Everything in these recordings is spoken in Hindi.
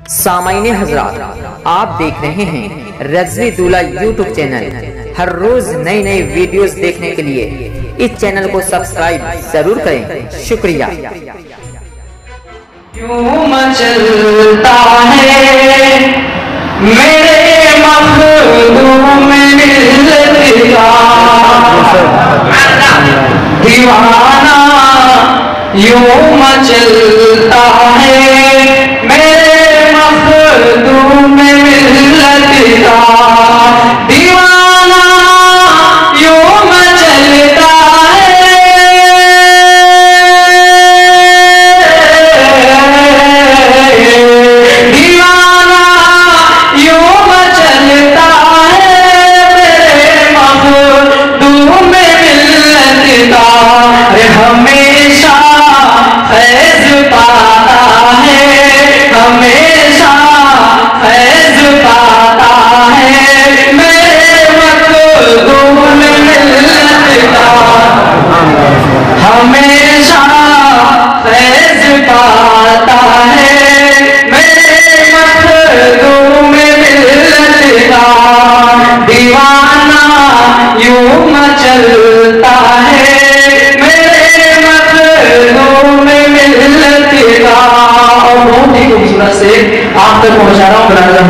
सामाईने हजरात, आप देख रहे हैं रज़वी दूल्हा यूट्यूब चैनल। हर रोज नई नई वीडियोस देखने के लिए इस चैनल को सब्सक्राइब जरूर करें। शुक्रिया। क्यों मचलता है मेरे मखदूम मिल्लत का दीवाना, यूं मचलता है मेरे मखदूम मिल्लत का दीवाना, यूं मचलता है दीवाना, यूं मचलता है मेरे मखदूम मिल्लत का। अरे हमेशा फैज़ पाता है, हमेशा फैज़ पाता है मेरे मखदूम मिल्लत का। हमेशा फैज़ पाता है मेरे मखदूम मिल्लत का दीवाना, यूं मचलता है मेरे मखदूम मिल्लत का। और बहुत ही खूबसूरत से आप तक पहुंचा रहा हूं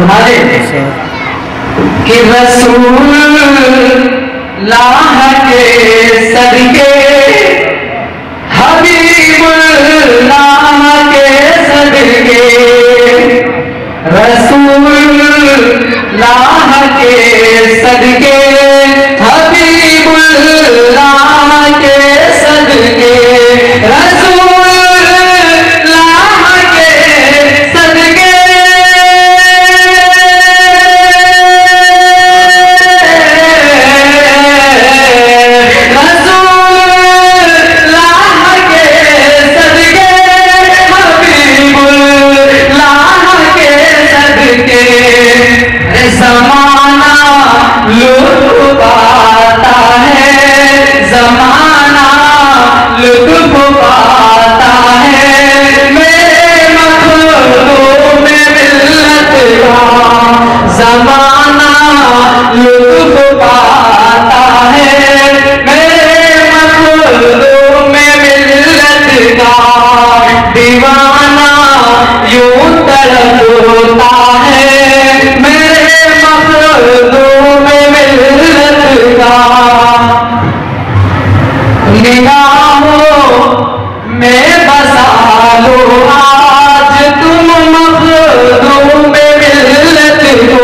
कि रसूल लाह के सदके, हबीबुल्लाह के सदके, रसूलुल्लाह के सदके, हबीबुल्लाह के सदके, रसूलुल्लाह के सदके, रसूलुल्लाह के सदके, हबीबुल्लाह के सदके ज़माना लुत्फ़ पाता है, ज़माना लुत्फ़ पाता है मेरे मखदूम मिल्लत का। ज़माना लुत्फ़ पाता है मेरे मखदूम मिल्लत का दीवाना, यूं तड़पता है मेरे मखदूम मिल्लत का। निगाहों में बसा लो आज तुम मखदूम मिल्लत को,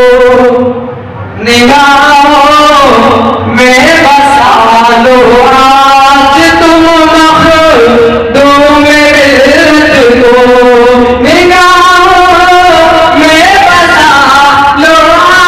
निगाहों में बसा लो आज तुम मखदूम मिल्लत को, निगाहों में बसा लो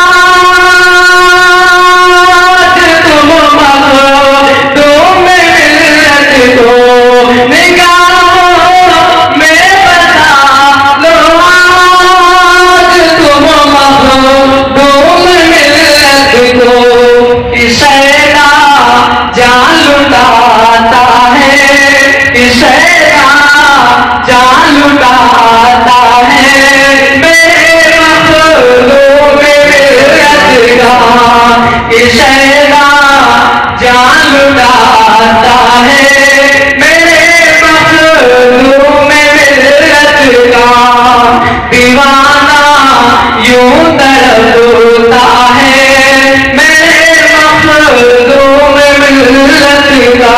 आज तुम मखदूम मिल्लत को, निगाहों में बसा लो आज तुम मखदूम मिल्लत को। इशारा जान लुटाता है, इशारा जान लुटाता है मेरे मखदूम मिल्लत का, इशारा जान लुटाता है मेरे मखदूम मिल्लत का दीवाना, यूं तड़पता है मेरे मखदूम मिल्लत का।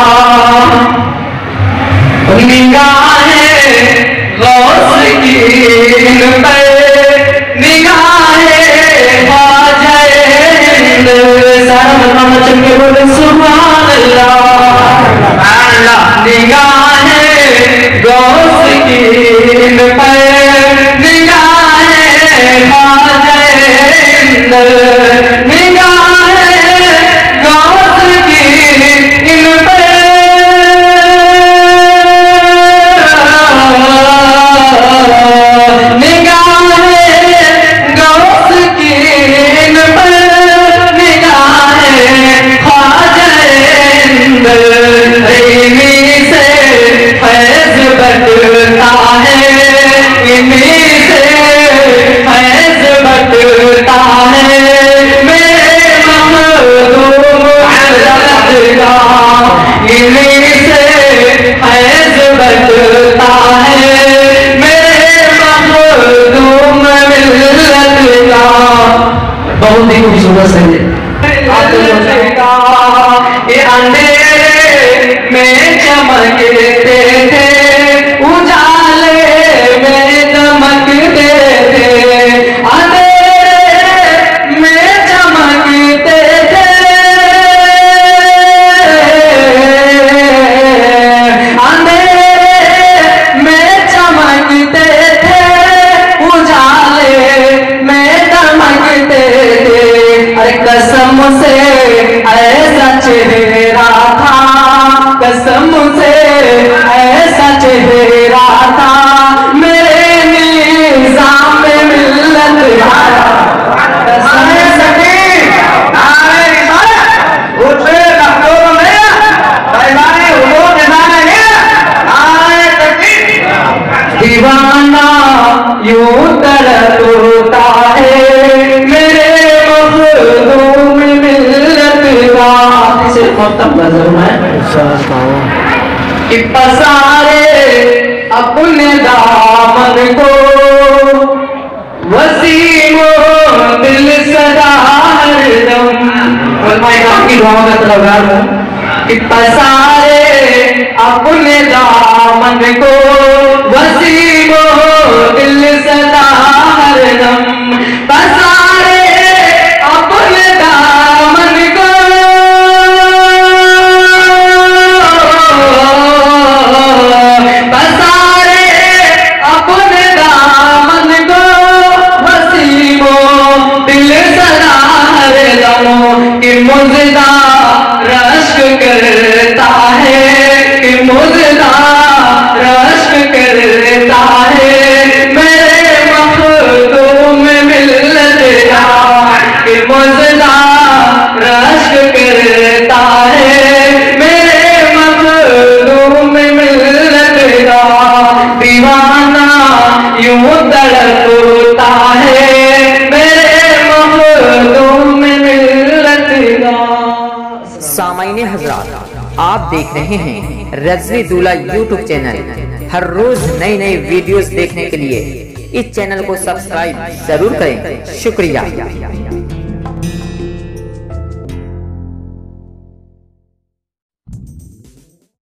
निगाहें गौस की इन पर, निगाहें ख्वाजा हिंद, सारा चल के बोले सुभान अल्लाह। निगाहें गौस की इन पर, निगाहें ख्वाजा हिंद, निगाहें गौस की इन पर, निगाहें गौस की इन पर, निगाहें ख्वाजा हिंद, से फैज़ बरता है खूबसूरत से ये अंधेरे में चमकते थे, उजाले में दमकते थे, अंधेरे में चमकते थे, अंधेरे में चमकते थे, उजाले में दमकते थे। अरे कसम से ऐसा चेहरा था, कसम से ऐसा चेहरा था, मेरे निज़ाम में मिल्लत आया। कसम से दीवाना यूं तड़पता है मेरे मखदूम मिल्लत का। सिर्फ तब नजर में कि पसारे अपने दामन को, वसीमो दिल सदा हरदम। की दुआओं का तलबगार हूँ कि पसारे अपने दामन को, वसीमो दिल सदा हरदम, पसारे अपने दामन को, पसारे अपने दामन को, वसीमो दिल सदा हरदम। कि मुजदा रश्क करता है, कि मुजदा रश्क करता है, मेरे मखदूम मिल्लत का। कि मुजदा रश्क करता है, मेरे मखदूम मिल्लत का। दीवाना यूं तड़पता है, मेरे मखदूम मिल्लत का। सामाईने हज़रात, आप देख रहे हैं रज़वी दूल्हा यूट्यूब चैनल। हर रोज नई नई वीडियोस देखने के लिए इस चैनल को सब्सक्राइब जरूर करें। शुक्रिया।